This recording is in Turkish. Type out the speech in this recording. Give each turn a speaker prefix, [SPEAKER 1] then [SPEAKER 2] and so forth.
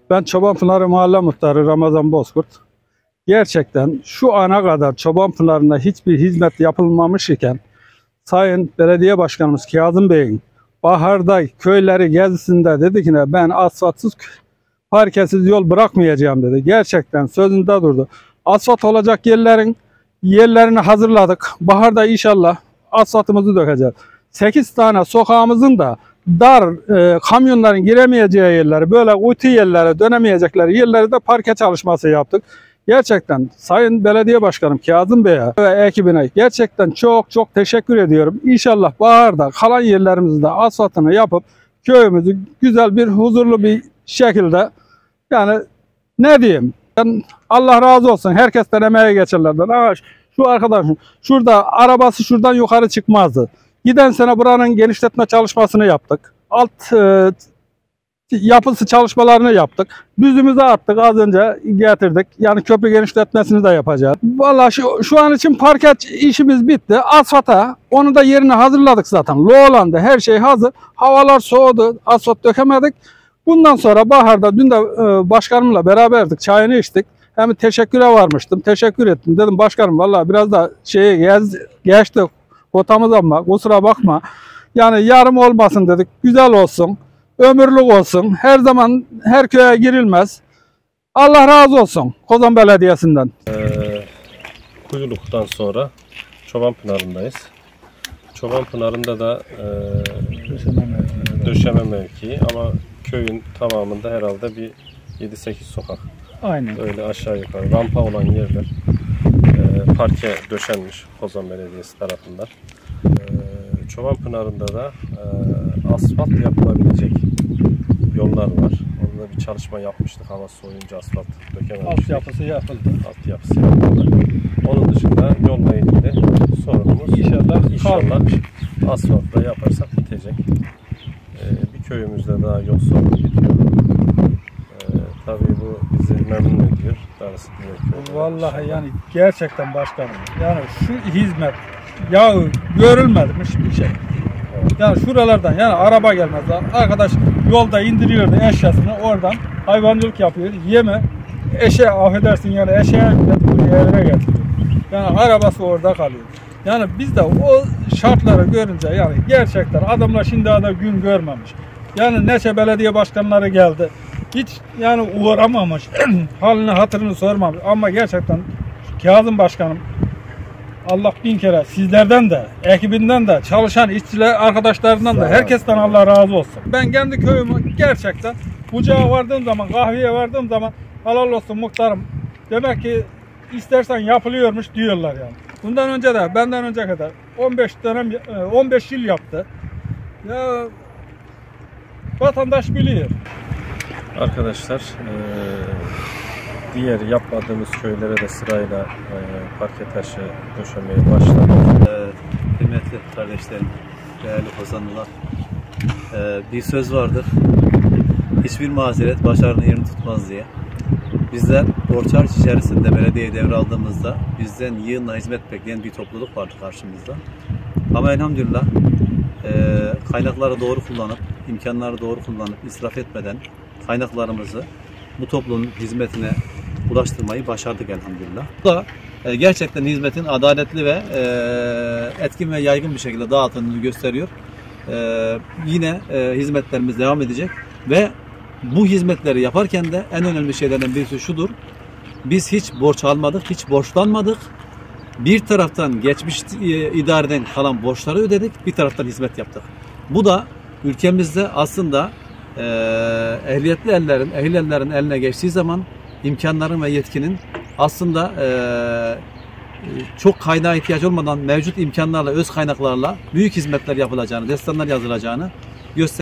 [SPEAKER 1] Ben Çobanpınarı Mahalle Muhtarı Ramazan Bozkurt. Gerçekten şu ana kadar Çobanpınarı'nda hiçbir hizmet yapılmamış iken Sayın Belediye Başkanımız Kazım Bey'in baharda köyleri gezisinde dedi ki ben asfaltsız, parkesiz yol bırakmayacağım dedi. Gerçekten sözünde durdu. Asfalt olacak yerlerini hazırladık. Baharda inşallah asfaltımızı dökeceğiz. 8 tane sokağımızın da dar kamyonların giremeyeceği yerleri, böyle uytu yerlere dönemeyecekleri yerleri de parke çalışması yaptık. Gerçekten Sayın Belediye Başkanım Kazım Bey'e ve ekibine gerçekten çok teşekkür ediyorum. İnşallah baharda kalan yerlerimizde asfaltını yapıp köyümüzü güzel bir huzurlu bir şekilde, yani ne diyeyim, Allah razı olsun herkesten, emeğe geçenlerden. Şu arkadaşım şurada arabası şuradan yukarı çıkmazdı. Giden sene buranın genişletme çalışmasını yaptık. Alt yapısı çalışmalarını yaptık. Düzümüzü attık, az önce getirdik. Yani köprü genişletmesini de yapacağız. Vallahi şu an için parke işimiz bitti. Asfalta onu da yerini hazırladık zaten. Loğlandı, her şey hazır. Havalar soğudu, asfalt dökemedik. Bundan sonra baharda dün de başkanımla beraberdik, çayını içtik. Hem teşekküre varmıştım, teşekkür ettim. Dedim başkanım vallahi biraz da geçti kotamız ama kusura bakma. Yani yarım olmasın dedik, güzel olsun. Ömürlük olsun. Her zaman her köye girilmez. Allah razı olsun Kozan Belediyesi'nden.
[SPEAKER 2] Kuyuluk'tan sonra Çobanpınarı'ndayız. Çobanpınarı'nda da döşeme mevkii ama köyün tamamında herhalde bir 7-8 sokak.
[SPEAKER 1] Aynen.
[SPEAKER 2] Öyle aşağı yukarı rampa olan yerler parke döşenmiş Kozan Belediyesi tarafından. Çobanpınarı'nda da asfalt yapılabilecek yollar var. Orada bir çalışma yapmıştık, hava soğuyunca asfalt dökememiştik.
[SPEAKER 1] Altyapısı yapıldı.
[SPEAKER 2] Altyapısı yapıldı. Onun dışında yolla ilgili sorunumuz inşallah asfaltla yaparsak bitecek. Bir köyümüzde daha yol sorunu bitiyor. Tabii bu bizi memnun ediyor.
[SPEAKER 1] Vallahi yani gerçekten başkanım. Yani şu hizmet ya görülmemiş bir şey. Yani şuralardan yani araba gelmez. Arkadaş yolda indiriyordu eşyasını, oradan hayvancılık yapıyor. Yeme affedersin yani eşeğe evine getiriyor. Yani arabası orada kalıyor. Yani biz de o şartları görünce yani gerçekten adamlar şimdi daha gün görmemiş. Yani neçe belediye başkanları geldi. Hiç yani uğramamış. Halini hatırını sormamış. Ama gerçekten Kazım Başkanım, Allah bin kere sizlerden de, ekibinden de, çalışan işçiler arkadaşlarından da herkesten Allah razı olsun. Ben kendi köyümü gerçekten bucağa vardığım zaman, kahveye vardığım zaman helal olsun muhtarım. Demek ki istersen yapılıyormuş diyorlar yani. Bundan önce de, benden önce kadar 15 yıl yaptı. Ya vatandaş biliyor.
[SPEAKER 2] Arkadaşlar diğer yapmadığımız köylere de sırayla parke taşı döşemeye başladık.
[SPEAKER 3] Kıymetli kardeşlerim, değerli Kozanlılar, bir söz vardır. Hiçbir mazeret başarının yerini tutmaz diye. Bizler borç harç içerisinde belediyeyi devraldığımızda bizden yığınla hizmet bekleyen bir topluluk vardı karşımızda. Ama elhamdülillah kaynakları doğru kullanıp, imkanları doğru kullanıp, israf etmeden kaynaklarımızı bu toplumun hizmetine ulaştırmayı başardık elhamdülillah. Bu da gerçekten hizmetin adaletli ve etkin ve yaygın bir şekilde dağıtıldığını gösteriyor. Yine hizmetlerimiz devam edecek ve bu hizmetleri yaparken de en önemli şeylerden birisi şudur: biz hiç borç almadık, hiç borçlanmadık. Bir taraftan geçmiş idareden kalan borçları ödedik, bir taraftan hizmet yaptık. Bu da ülkemizde aslında ehliyetli ellerin, ehil ellerin eline geçtiği zaman imkanların ve yetkinin aslında çok kaynağa ihtiyaç olmadan mevcut imkanlarla, öz kaynaklarla büyük hizmetler yapılacağını, destanlar yazılacağını gösteriyor.